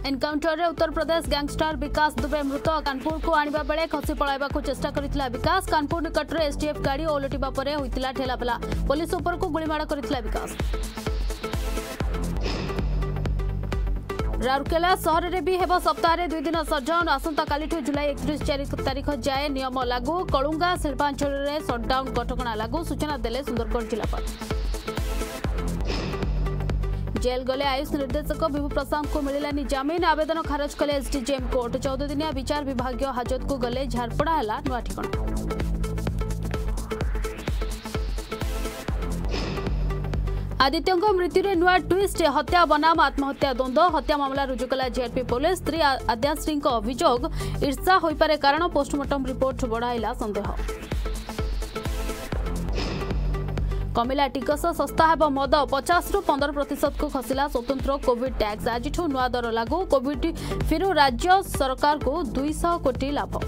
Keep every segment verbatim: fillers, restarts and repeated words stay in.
Encounter रे Uttar Pradesh gangster विकास दुबे मृत कानपुर को आनिबा बेले खसी पळाइबा को चेष्टा करितला विकास कानपुर निकट रे एसटीएफ गाड़ी ओलटिबा परे होइतिला ठेलापेला पुलिस ऊपर को गुलीमाड़ करितला विकास। राउरकेला सहर में भी हेब सप्ताह दुई दिन सटडाउन आसंता कालिठू जुलाई एकतीस तारीख जाए नियम लागू कलुंगा शिल्पांचल में सटडाउन कटकणा लागू सूचना देले सुंदरगढ़ जिलापाल। जेल गले आयुष निर्देशक विभू प्रशांत को मिलानी जमीन आवेदन खारज कले एसडीजेएम कोर्ट चौदह दिनिया विचार विभाग हाजत को गले झारपड़ा है नुआ ठिकाना। आदित्य मृत्यु रे नुआ ट्विस्ट हत्या बनाम आत्महत्या द्वंद्व हत्या मामला रुजु कला जेआरपी पुलिस स्त्री आद्याश्री अभियोग ईर्षा हो पारे कारण पोस्टमार्टम रिपोर्ट बढ़ाइला संदेह। कमिला टिकस सस्ता हेब मद पचास रु पंदर प्रतिशत को खसिला स्वतंत्र कोविड टैक्स आज नुआ दर लागू कोविड फिर राज्य सरकार को दुई सौ कोटी लाभ।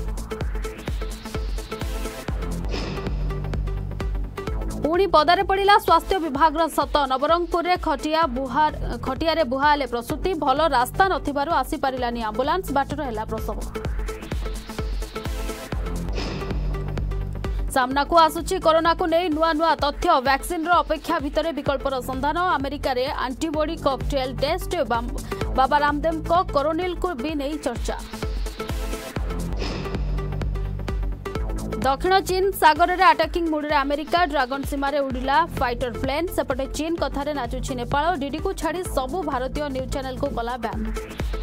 पुणी पदारे पड़ा स्वास्थ्य विभाग सत नवरंगपुर में खटिया बुहार खटिया बुहाले प्रसूति भल रास्ता नथिबारु आसी पारिलानी आंबुलांस बाटर है प्रसव। सामना को आसुची कोरोना को नहीं नुआ नुआ तथ्य वैक्सीन रो अपेक्षा भितर विकल्पर संधान अमेरिका रे antibody cocktail test Baba Ramdev को कोरोनिल को भी नहीं चर्चा। दक्षिण चीन सागर में अटैकिंग मूड रे अमेरिका ड्रैगन सीमार उड़िला फाइटर प्लेन सेपटे चीन कथारे नाचुछि नेपाल डीडी को छाड़ी सबु भारतीय न्यूज चैनल को कला बैन।